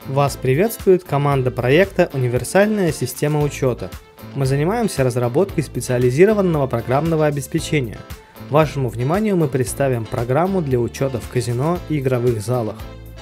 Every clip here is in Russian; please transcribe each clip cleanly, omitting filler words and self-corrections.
Вас приветствует команда проекта «Универсальная система учета». Мы занимаемся разработкой специализированного программного обеспечения. Вашему вниманию мы представим программу для учета в казино и игровых залах.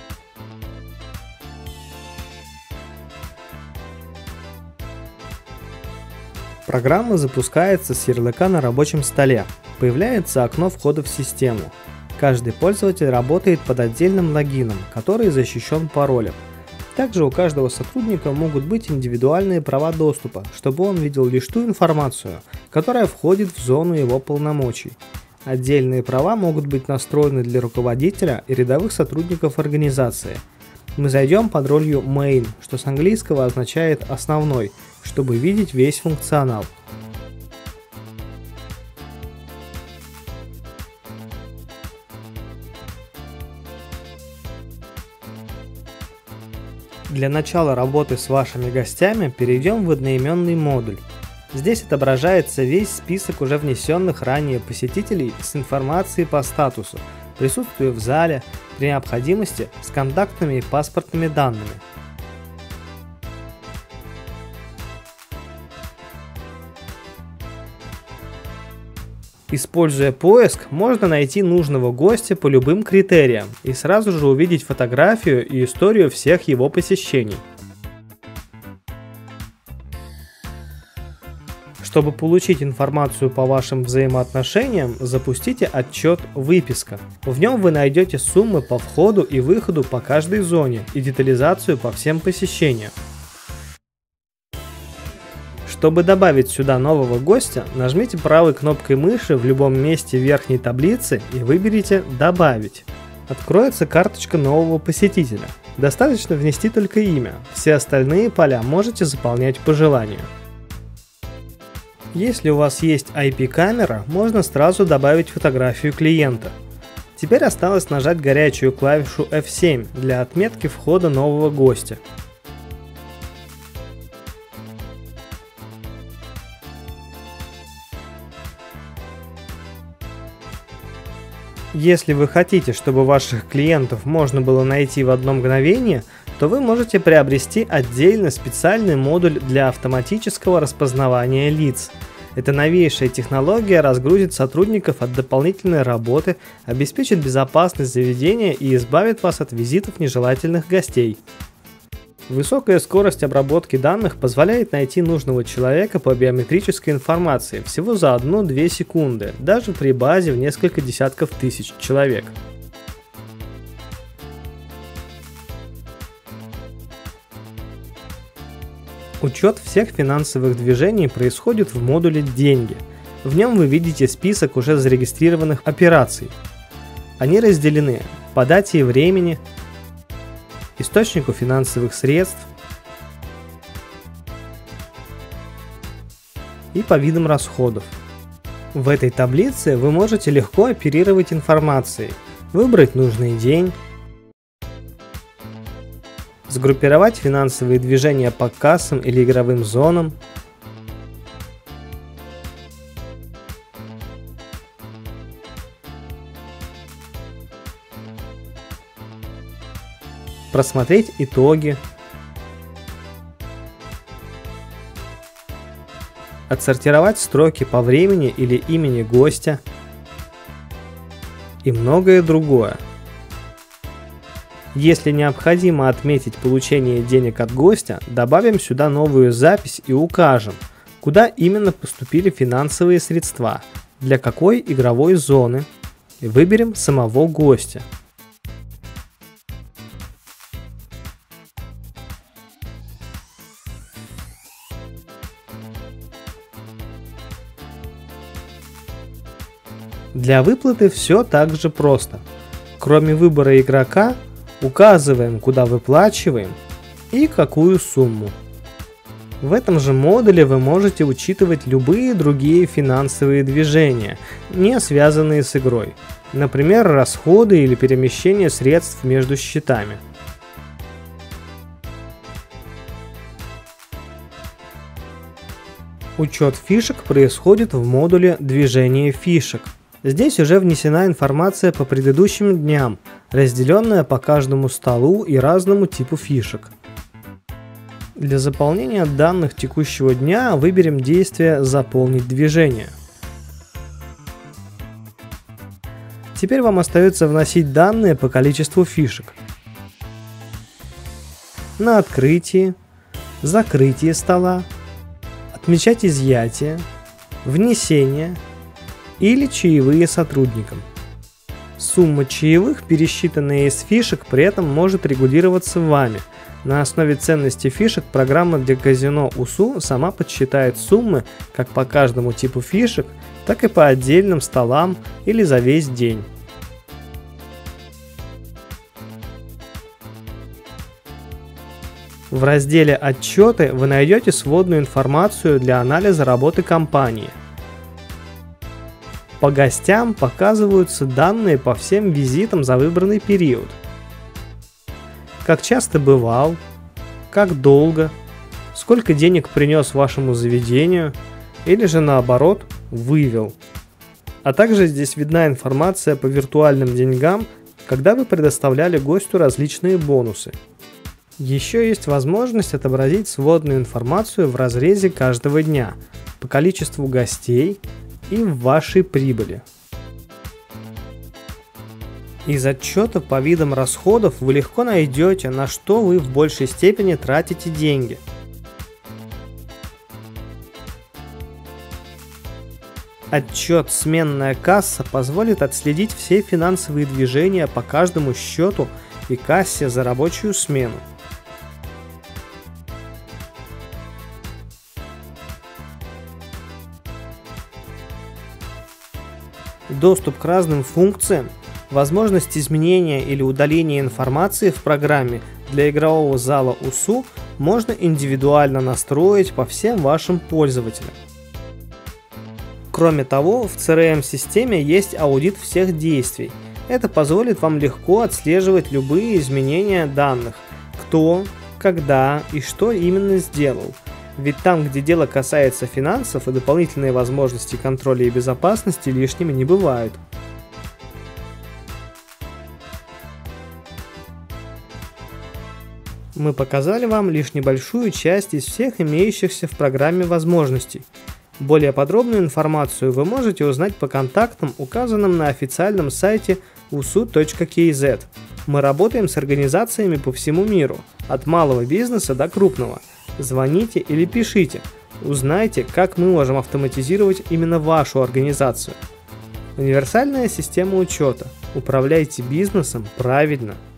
Программа запускается с ярлыка на рабочем столе. Появляется окно входа в систему. Каждый пользователь работает под отдельным логином, который защищен паролем. Также у каждого сотрудника могут быть индивидуальные права доступа, чтобы он видел лишь ту информацию, которая входит в зону его полномочий. Отдельные права могут быть настроены для руководителя и рядовых сотрудников организации. Мы зайдем под ролью Main, что с английского означает «основной», чтобы видеть весь функционал. Для начала работы с вашими гостями перейдем в одноименный модуль. Здесь отображается весь список уже внесенных ранее посетителей с информацией по статусу, присутствию в зале, при необходимости с контактными и паспортными данными. Используя поиск, можно найти нужного гостя по любым критериям и сразу же увидеть фотографию и историю всех его посещений. Чтобы получить информацию по вашим взаимоотношениям, запустите отчет «Выписка». В нем вы найдете суммы по входу и выходу по каждой зоне и детализацию по всем посещениям. Чтобы добавить сюда нового гостя, нажмите правой кнопкой мыши в любом месте верхней таблицы и выберите «Добавить». Откроется карточка нового посетителя. Достаточно внести только имя, все остальные поля можете заполнять по желанию. Если у вас есть IP-камера, можно сразу добавить фотографию клиента. Теперь осталось нажать горячую клавишу F7 для отметки входа нового гостя. Если вы хотите, чтобы ваших клиентов можно было найти в одно мгновение, то вы можете приобрести отдельно специальный модуль для автоматического распознавания лиц. Эта новейшая технология разгрузит сотрудников от дополнительной работы, обеспечит безопасность заведения и избавит вас от визитов нежелательных гостей. Высокая скорость обработки данных позволяет найти нужного человека по биометрической информации всего за 1-2 секунды, даже при базе в несколько десятков тысяч человек. Учет всех финансовых движений происходит в модуле «Деньги». В нем вы видите список уже зарегистрированных операций. Они разделены по дате и времени, источнику финансовых средств и по видам расходов. В этой таблице вы можете легко оперировать информацией, выбрать нужный день, сгруппировать финансовые движения по кассам или игровым зонам, просмотреть итоги, отсортировать строки по времени или имени гостя и многое другое. Если необходимо отметить получение денег от гостя, добавим сюда новую запись и укажем, куда именно поступили финансовые средства, для какой игровой зоны, и выберем самого гостя. Для выплаты все так же просто. Кроме выбора игрока, указываем, куда выплачиваем и какую сумму. В этом же модуле вы можете учитывать любые другие финансовые движения, не связанные с игрой, например, расходы или перемещение средств между счетами. Учет фишек происходит в модуле «Движение фишек». Здесь уже внесена информация по предыдущим дням, разделенная по каждому столу и разному типу фишек. Для заполнения данных текущего дня выберем действие «Заполнить движение». Теперь вам остается вносить данные по количеству фишек. На открытии, закрытии стола, отмечать изъятие, внесение или чаевые сотрудникам. Сумма чаевых, пересчитанная из фишек, при этом может регулироваться вами. На основе ценности фишек программа для казино УСУ сама подсчитает суммы как по каждому типу фишек, так и по отдельным столам или за весь день. В разделе «Отчеты» вы найдете сводную информацию для анализа работы компании. По гостям показываются данные по всем визитам за выбранный период. Как часто бывал, как долго, сколько денег принес вашему заведению или же наоборот вывел. А также здесь видна информация по виртуальным деньгам, когда вы предоставляли гостю различные бонусы. Еще есть возможность отобразить сводную информацию в разрезе каждого дня по количеству гостей и в вашей прибыли. Из отчета по видам расходов вы легко найдете, на что вы в большей степени тратите деньги. Отчет «Сменная касса» позволит отследить все финансовые движения по каждому счету и кассе за рабочую смену. Доступ к разным функциям, возможность изменения или удаления информации в программе для игрового зала УСУ можно индивидуально настроить по всем вашим пользователям. Кроме того, в CRM-системе есть аудит всех действий. Это позволит вам легко отслеживать любые изменения данных, кто, когда и что именно сделал. Ведь там, где дело касается финансов, и дополнительные возможности контроля и безопасности лишними не бывают. Мы показали вам лишь небольшую часть из всех имеющихся в программе возможностей. Более подробную информацию вы можете узнать по контактам, указанным на официальном сайте usu.kz. Мы работаем с организациями по всему миру, от малого бизнеса до крупного. Звоните или пишите, узнайте, как мы можем автоматизировать именно вашу организацию. Универсальная система учета. Управляйте бизнесом правильно.